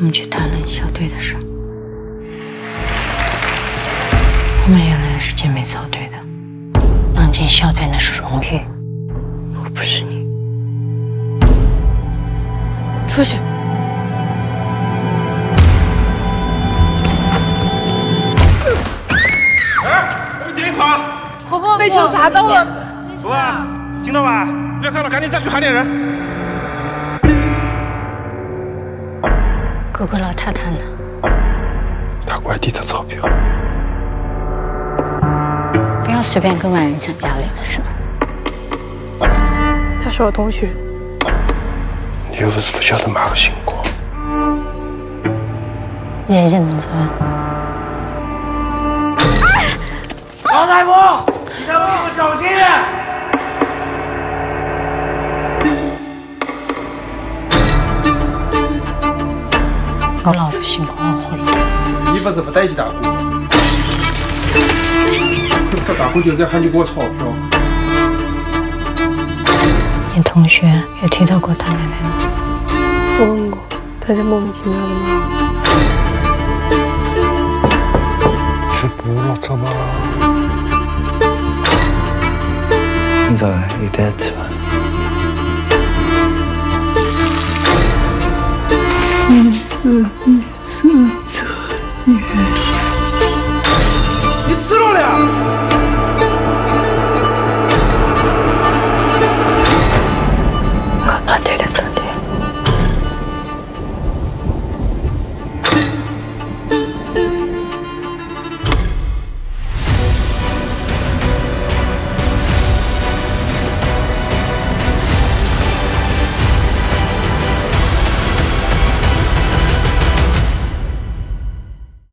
们去谈论校队的事。我们原来是姐妹操队的，能进校队那是荣誉。 我不是你，出去。 哎，我们点一块。 婆婆被球砸到了。 福啊，听到吧？不要看了，赶紧再去喊点人。 哥哥老太太呢？ 他外地的钞票。 不要随便跟外人讲家里的事。 他是我同学。 你又不是不晓得马个情况。 爷爷呢？这边。 老太婆，你在门口小心点。 我老子心空火了。 你不是不待见大哥吗？这大哥就在喊你给我钞票。 你同学有提到过他奶奶吗？ 我问过，他在莫名其妙的骂我。 是不了，怎么？ 应该有点迟吧。